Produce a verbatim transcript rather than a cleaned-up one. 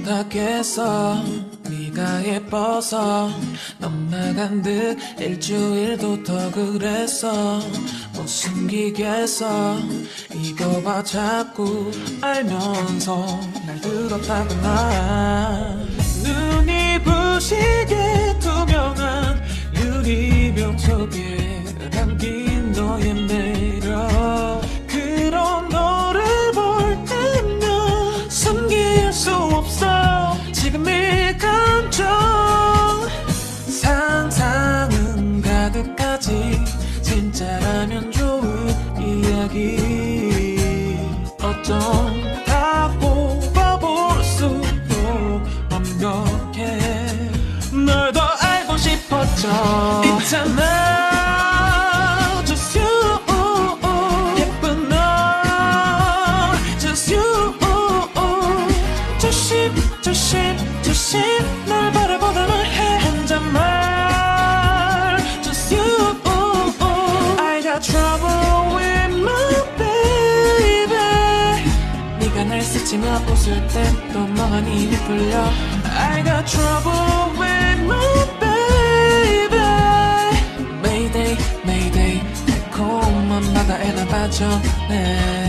다 깼어. 네가 예뻐서 넌 나간 듯 일주일도 더 그랬어. 못 숨기겠어. 이거 봐 자꾸 알면서 날 들었다구나. 눈이 부시게 투명한 유리병 속에 담긴 너의 매력. 그런 너를 볼 때면 숨길 수 없어. 지금 이 감정 상상은 가득하지. 진짜라면 좋은 이야기. 어쩜 다 뽑아볼수록 완벽해. 널 더 알고 싶었죠. 있잖아 just you. 예쁜 너 just you. 조심 조심 조심 널 바라보다만 해 혼잣말 just you. I got trouble with my baby. 네가 날 스치며 웃을 때 또 멍하니 힘이 풀려. I got trouble with my baby. Mayday Mayday 달콤한 바다에 나 빠져네.